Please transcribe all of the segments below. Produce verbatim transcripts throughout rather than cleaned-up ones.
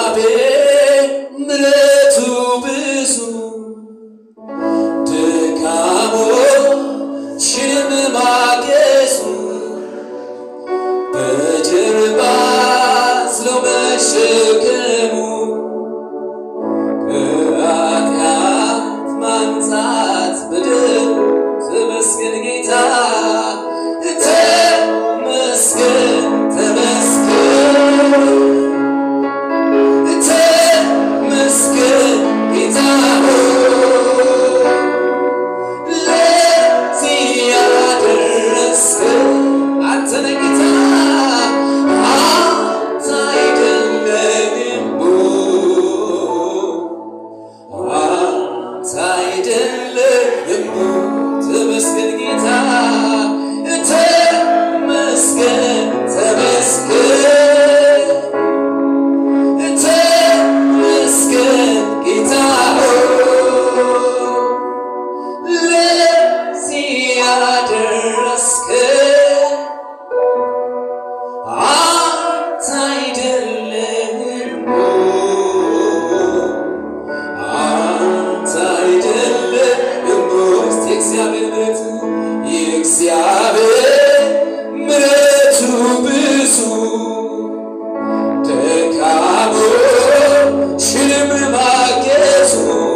ምሕረቱ ብዙ ድካሞችንም ማገዙ በጀርባ አዝሎ መሸከሙ ከኃጢአት ማንጻት በደሙ ተመስገን ጌታ ተመስገን ተመስገን ተመስገን ጌታ ለዚህ ያደረስከን አንተ ነህ ጌታ አንተ አይደለህም አንተ አይደለህም ተመስገን ጌታ ተመስገን ተመስገን ተመስገን ጌታ ለዚህ ያደረስከን አንተ አይደለህም አንተ አይደለህም እስቲ እግዚአብሔር ምሕረት የእግዚአብሔር ምሕረቱ ብዙ ድካሞችንም ማገዙ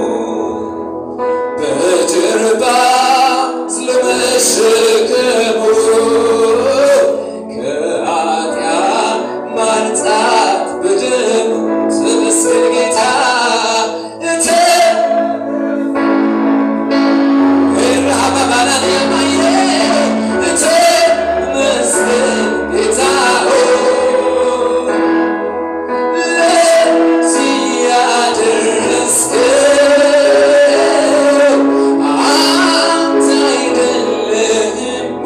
በጀርባ አዝሎ መሸከሙ ከኃጢአት ማንጻት በደሙ ተመስገን ጌታ ተመስገን ጌታ ለዚህ ያደረስከን አንተ አይደለህም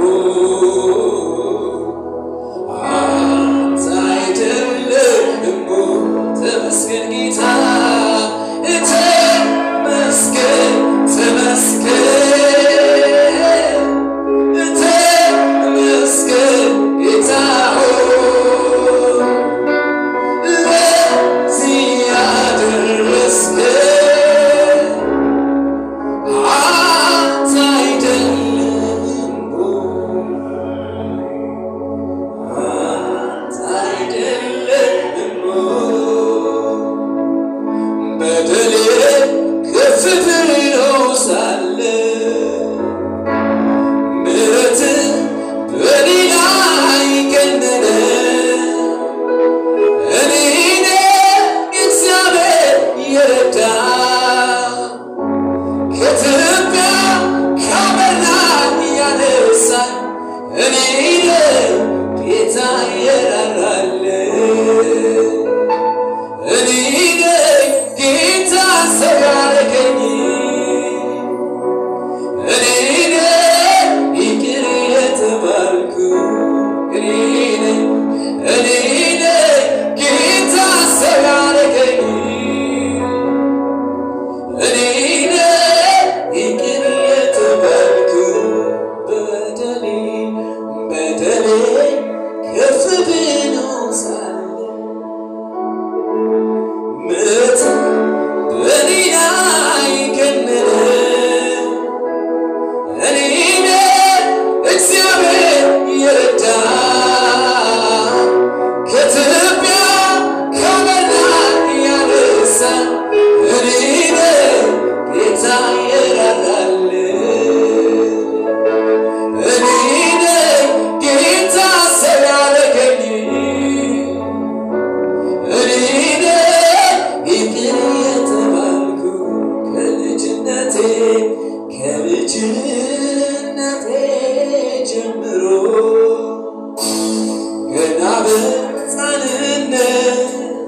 አንተ አይደለህም ተመስገን ጌታ ተመስገን ተመስገን ተመስገን ጌታ ለዚህ ያደረስከን አንተ አይደለህም አንተ አይደለህም በደሌ ከፍ ብሎ ሳለ ምሕረትህ በእኔ ላይ ገነነ እኔ ነኝ እግዚአብሔር የረዳኝ ከትቢያ ካመናኝ ያነሳኝ እኔ ነኝ ጌታ የራራልኝ እኔ ነኝ ጌታ ሰው ያደረገኝ እኔ ነኝ ይቅር የተባልኩ እኔ ነኝ እኔ ነኝ ጌታ ሰው ያደረገኝ እኔ ነኝ ይቅር የተባልኩ በደሌ በደሌ ከፍ ብሎ ሳለ ምሕረትህ በእኔ ላይ ገነነ እኔ ነኝ እግዚአብሔር የረዳኝ ከትቢያ ካመናኝ ያነሳኝ እኔ ነኝ ጌታ የራራልኝ እኔ ነኝ ጌታ ሰው ያደረገኝ እኔ ነኝ ይቅር የተባልኩ ከልጅነቴ ከልጅነቴ ጀምሮ ገና በሕፃንነት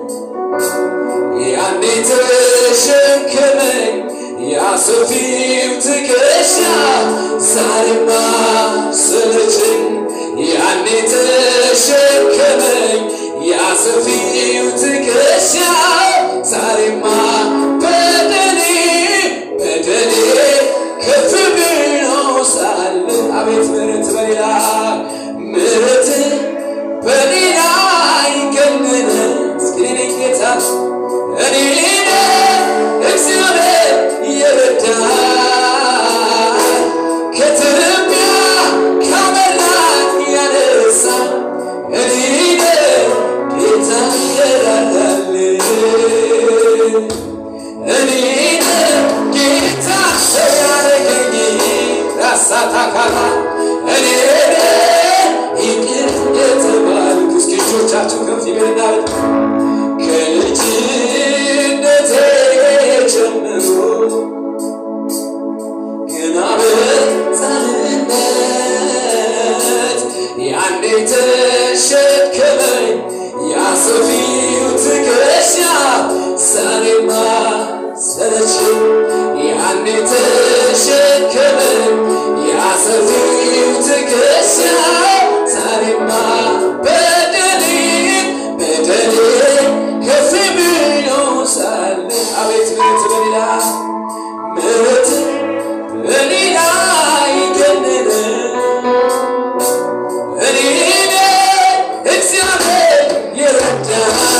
ያኔ ተሸከመኝ ያሰፊው ትከሻ ዛሬማ ሰለቸኝ ያኔ ተሸከመኝ ያሰፊው ትከሻ ዛሬማ በደሌ በደሌ ከፍ ብሎ ሳለ አቤት ምሕረት በሌላ ምሕረት በሌላ ይገነነ እስኪ እኔ ጌታ ከፍ ይበልና ከልጅነቴ ጀምሮ ገና በሕፃንነት ያኔ ተሸከመኝ ያ ሰፊው ትከሻ ዛሬማ ሰለቸኝ ያኔ ተሸከመኝ ያ ሰፊው ትከሻ ዛሬማ በደሌ በደሌ ከፍ ብሎ ሳለ አቤት ምሕረት በሌላ ምሕረት በሌላ ይገነነ እኔ እግዚአብሔር የረዳ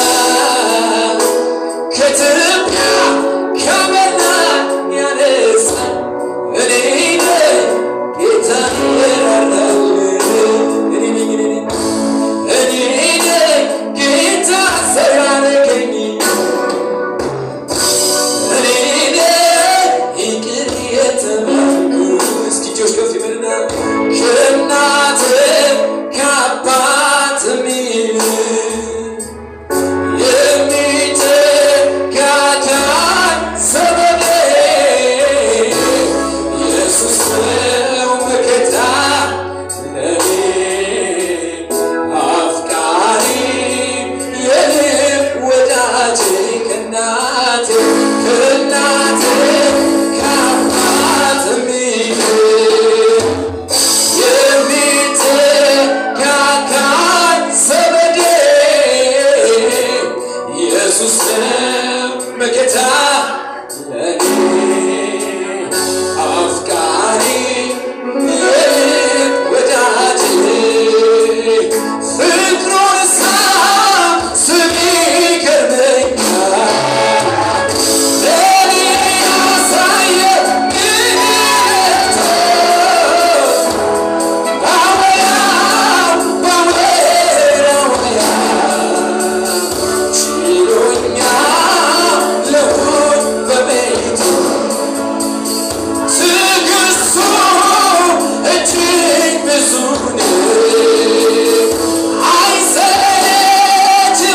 ከትቢያ ከመና ያነሳ እኔ ጌታ ይራራል እኔ ነኝ እኔ እኔ ጌታ ሰው ያደረገኝ እኔ ይቅር የተባልኩ እስኪ እጆች ከፍ ይበልና ከእናት ከአባት የሚተካካኝ ዘመዴ ኢየሱስ ነው መከታ ለኔ አፍቃሪ የልብ ወዳጄ ከእናቴ ከእናቴ ከአባት የሚተካካኝ ዘመዴ ኢየሱስ ነው መከታ ለኔ አፍቃሪ የልብ ወዳጄ ፍቅሩን ሳስብ ይገርመኛል ለኔ ያሳየው ምሕረቱ ባወራው ባወራው ችሎኛል ልሁን በቤቱ ትዕግስቱ እጅግ ብዙ ነው አይሰለችም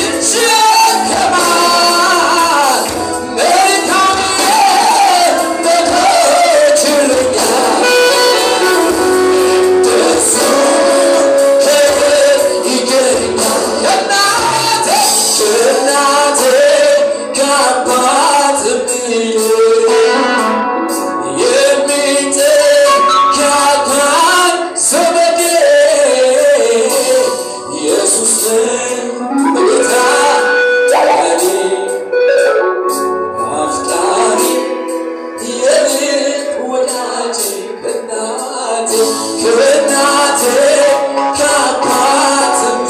ይሸከማል መልካምነት በቶችሎኛል ደሱ ክብር ይገኛል ከእናቴ ከእናቴ ከአባትም የሚተካካኝ ዘመዴ ኢየሱስ ነው መከታ ለኔ አፍቃሪ የልብ ወዳጄ ከእናቴ ከእናቴ ከአባትም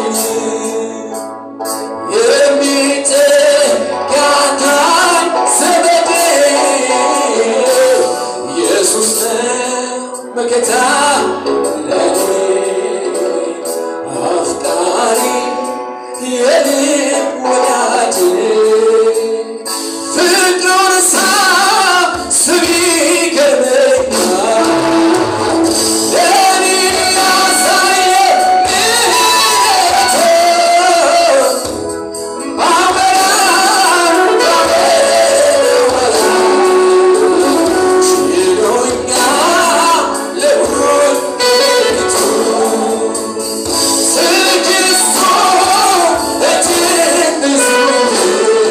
የሚተካካኝ ዘመዴ ኢየሱስ ነው መከታ ለኔ አፍቃሪ የልብ ወዳጄ ፍቅሩን ሳስብ ይገርመኛል ለኔ ያሳየው ምሕረቱ ባወራው ባወራው ችሎኛል ልሁን በቤቱ ትዕግስቱ እጅግ ብዙ ነው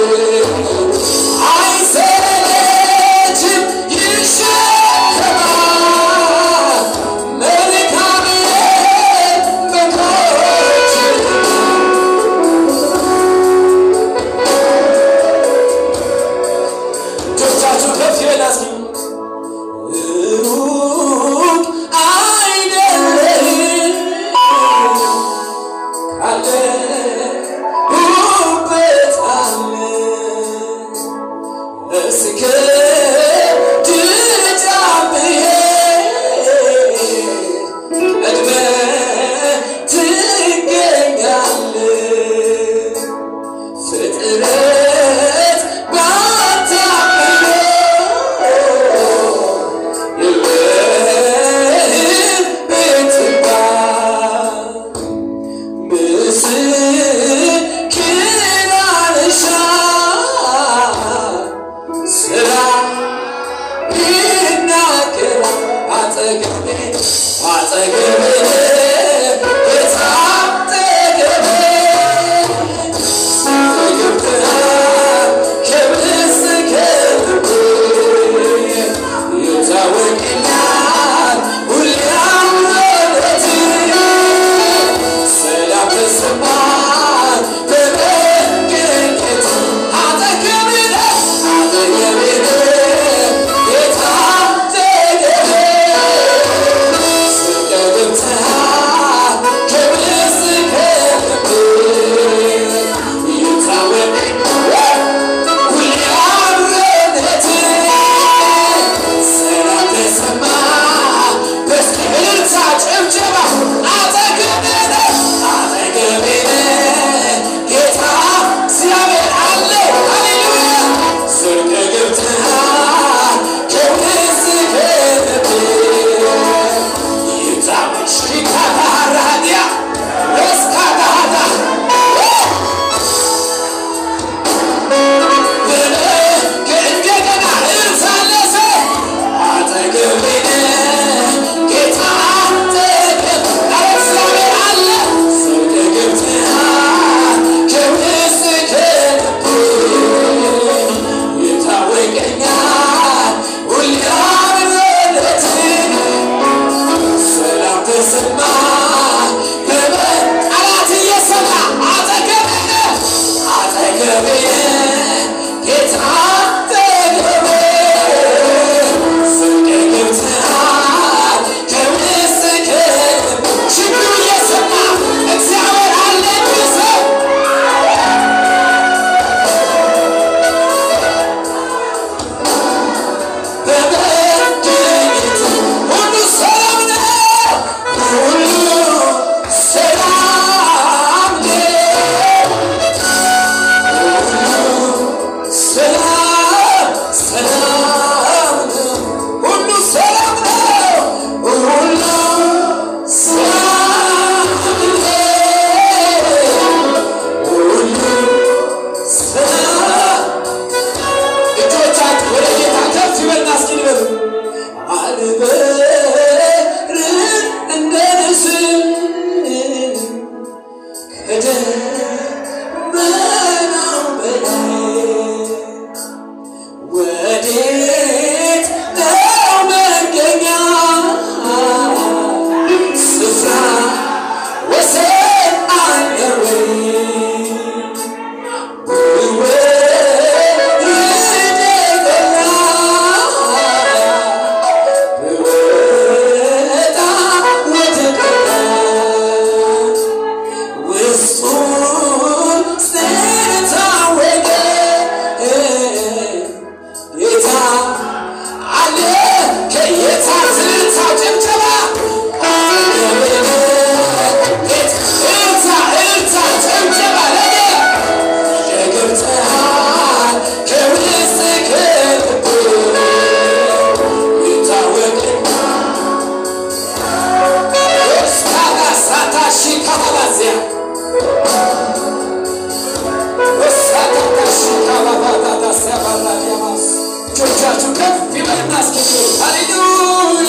እጆቻችሁ ከፍ ይበልና እስኪ ሃሌሉያ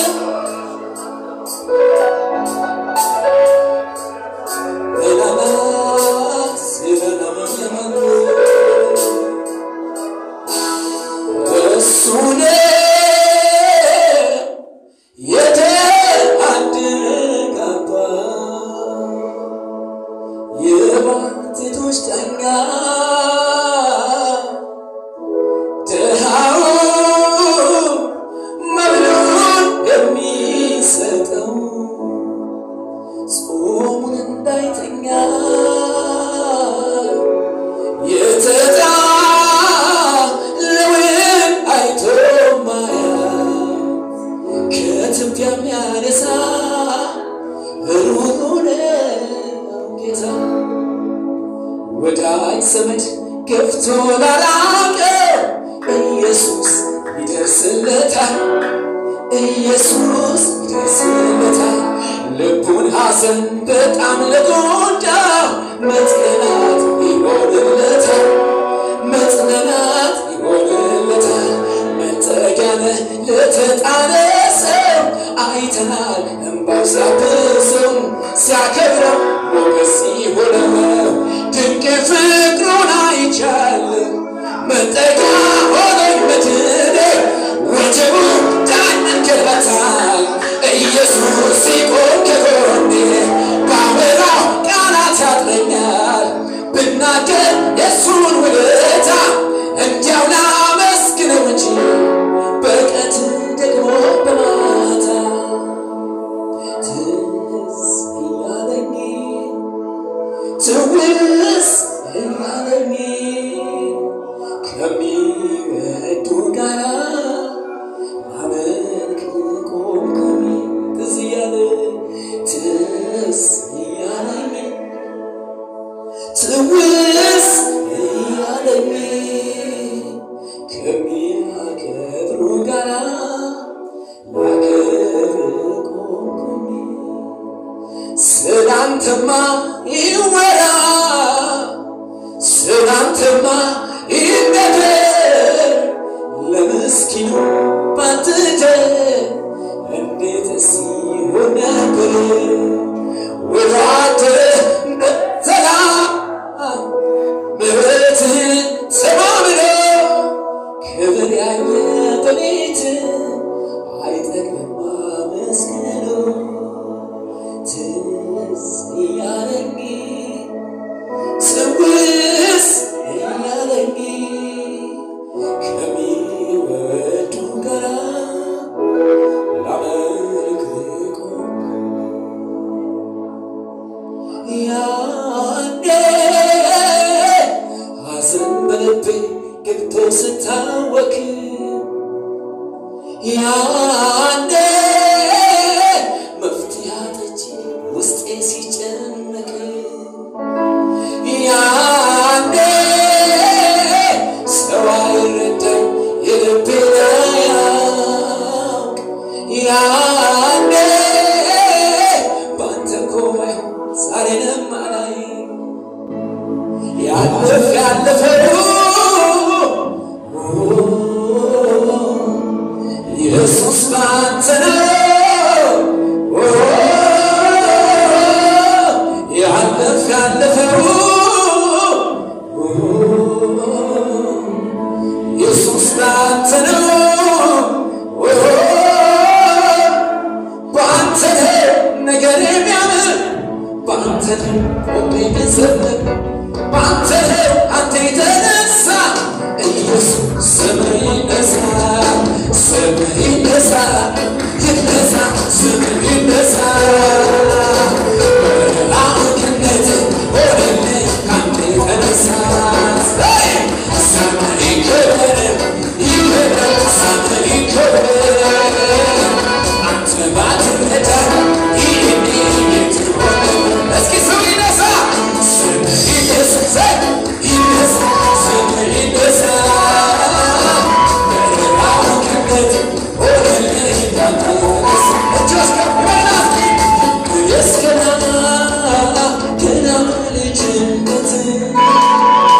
ወዳጅ ዘመድ ገፍቶ ላራቀ ኢየሱስ ይደርስለታል ኢየሱስ ይደርስለታል ልቡን ሐዘን በጣም ለጎዳ መጽናናት ይሆንለታል መጽናናት ይሆንለታል መጠጊያ ለተጣለ ሰው አይተናል እንባው ሲያብሰው ሲያከብረው ሞገስ ይሆነው ድንቅ ፍቅሩን አይቻለሁ መጠጊያ ሆነኝ በድኔ ወጀቡ ዳንከባታል ኢየሱስ ሲቆም ከጎኔ ባወራው ቃላት ያጥረኛል ብናገር የእሱን ውለታ እንዲያው ላመስግነው እንጂ በቀን ደግሞ በማታ ትዝ እያለኝ ትውስ እያለኝ ከሚወዱ ጋራ ማመልክ ቆምኩኝ ትዝ እያለኝ ትዝ እያለኝ ትውስ እያለኝ ከሚያከብሩ ጋራ ማከብር ቆምኩኝ ስላንተማ ይወራ ስላንተማ ይነገር ለምስኪኑ ባትተር እንዴትስ ይሆን ነበር ወዳንተ በሰላም ምሕረትህን ተማምኖ ክብር ያየ በቤት አይጠግብም ማመስገኑ ትዝ እያለኝ ትውስ እያለኝ ከሚወዱ ጋራ ላመልክ ያኔ ሐዘን በልቤ ገብቶ ስታወክ ያኔ መፍትሄ አጥቼ ውስጤ ሲጨነቅ ያኔ ሰው አይረዳኝ የልቤን አያውቅ ያኔ ባንተ እኮ ባይሆን ዛሬንም አላይ ያለፈ ያለፈው ኢየሱስ ባንተ ነው ያለፈ ያለፈው ኢየሱስ ባንተ ነው ባንተ ነገር የሚያምር ባንተ ቆሜ ብዘምር ባንተ አንተ የተነሳ ኢየሱስ ስምህ ይነሳ ስምህ ይነሳ ይነሳ ስምህ ይነሳ አምላክነት ሆነልኝ ካንተ የተነሳ ስምህ ይክበር ይክበር ስምህ ይክበር አንተ ባትረዳ ይህኔ የት ሆነ እስኪ ስምህ ይነሳ ስምህ ይነሳ ይነሳ ስምህ ይነሳ Yes, can I, can I,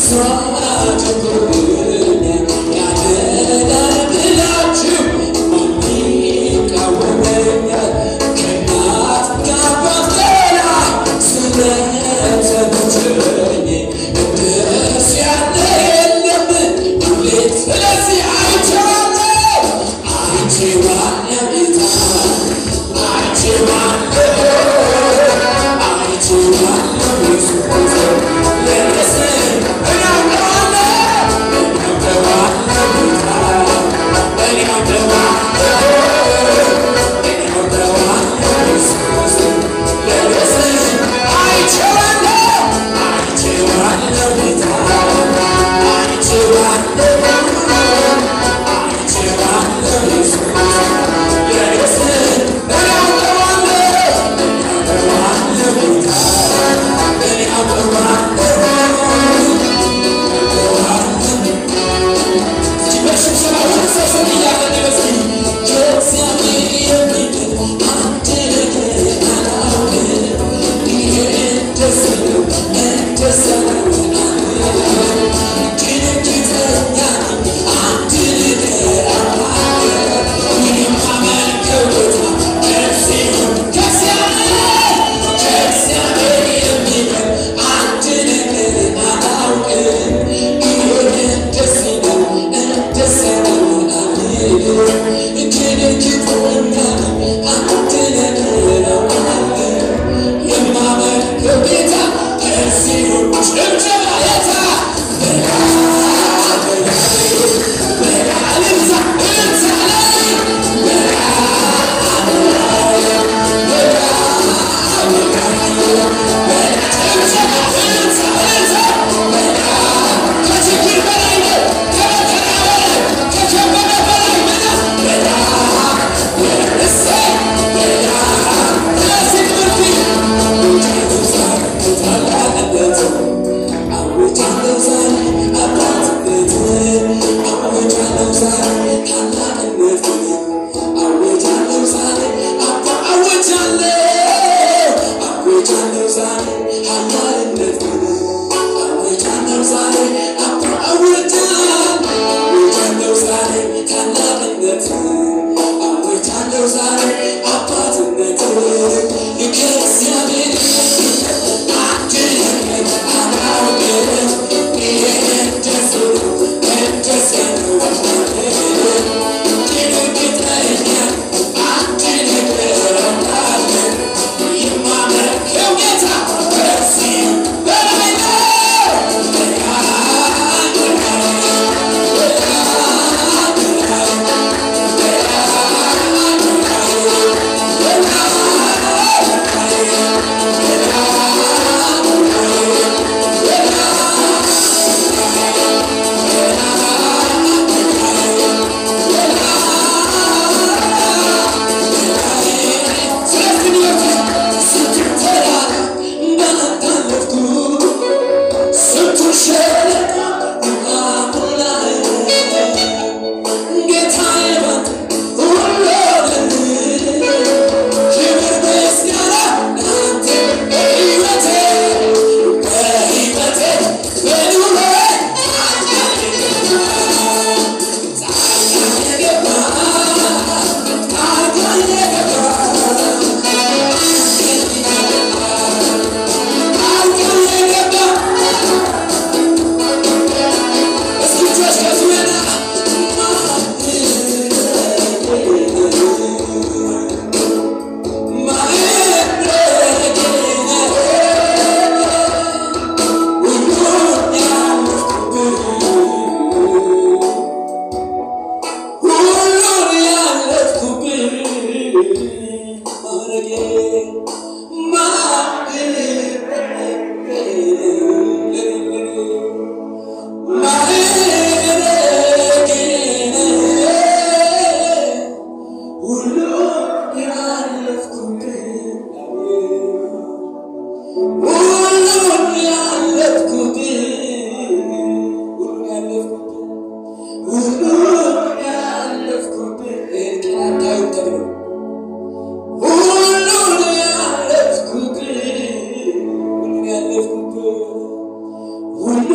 Can't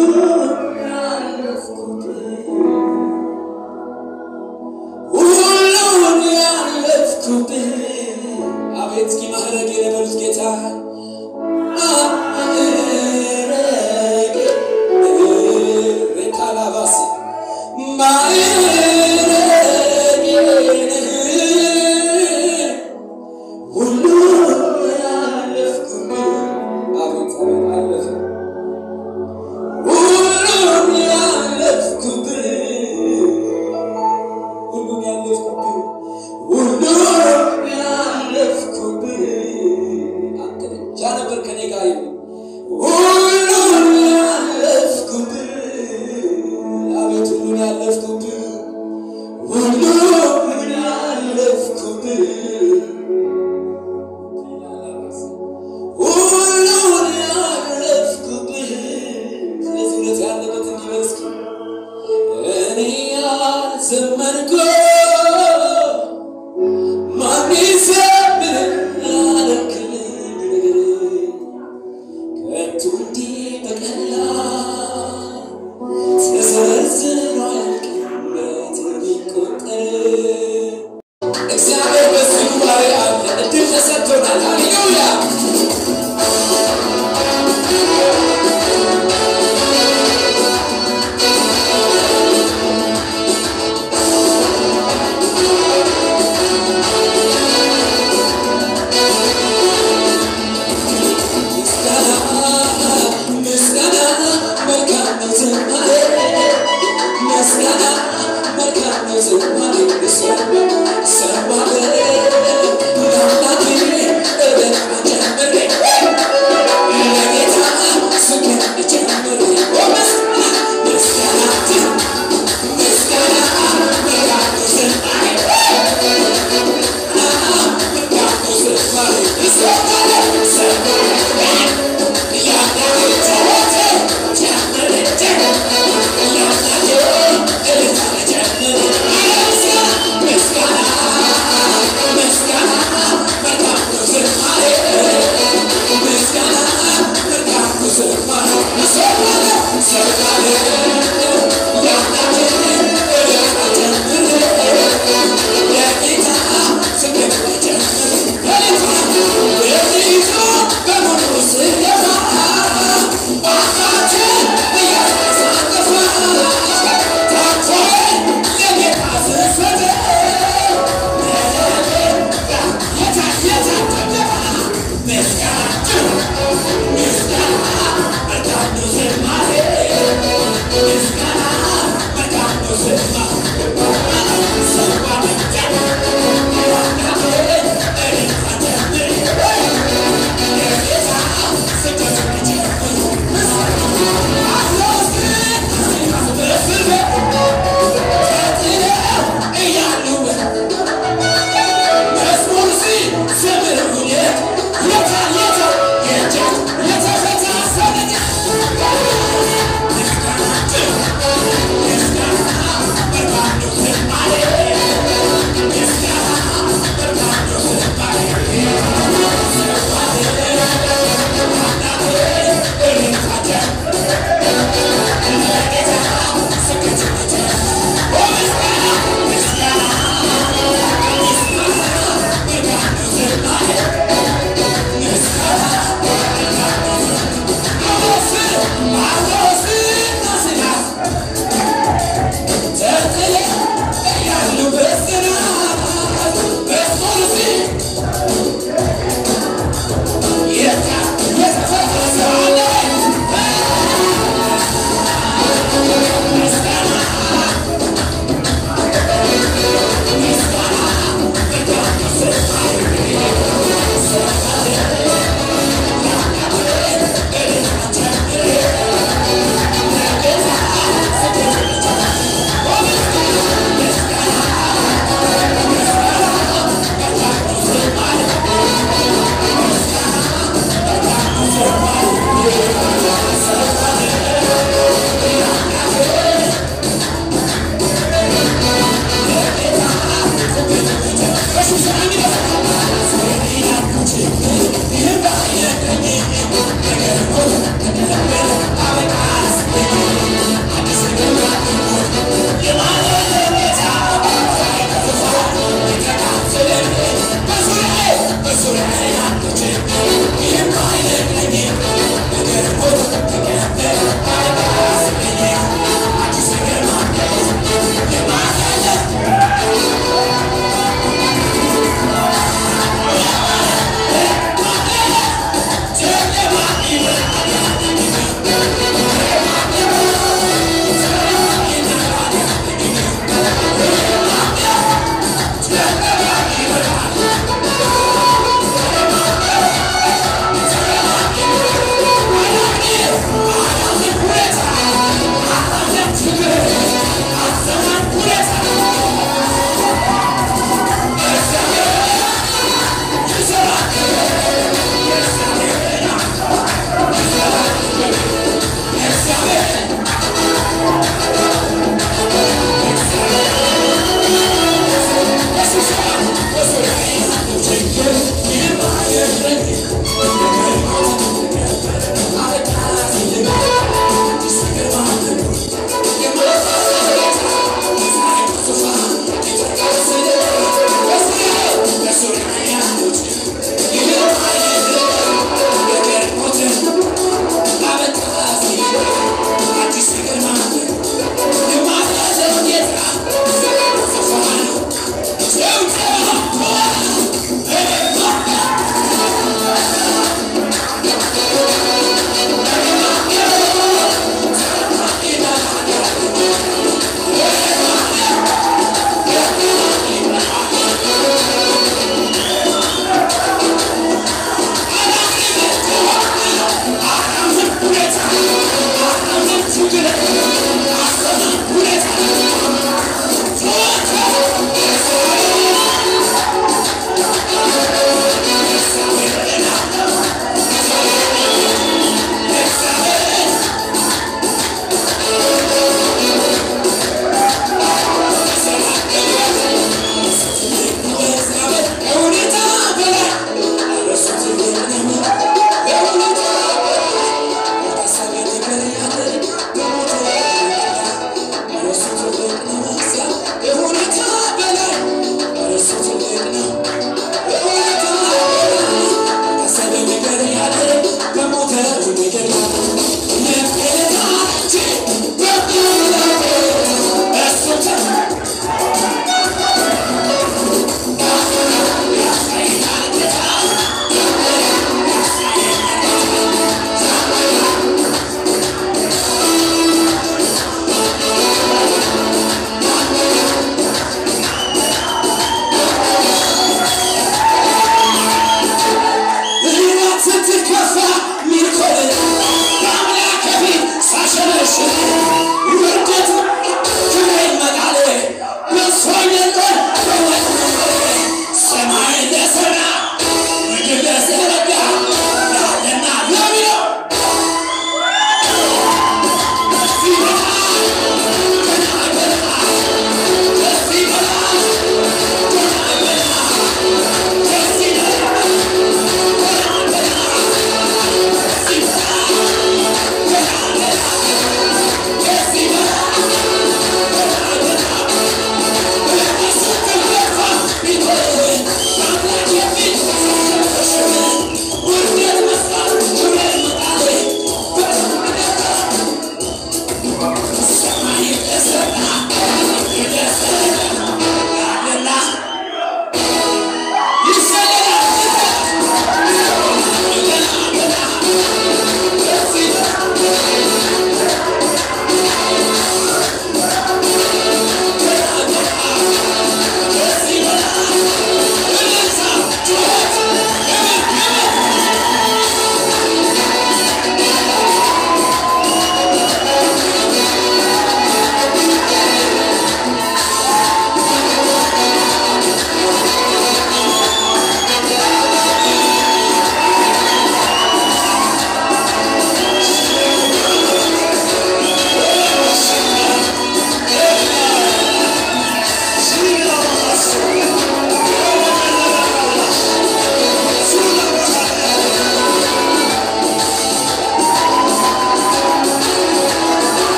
Yeah.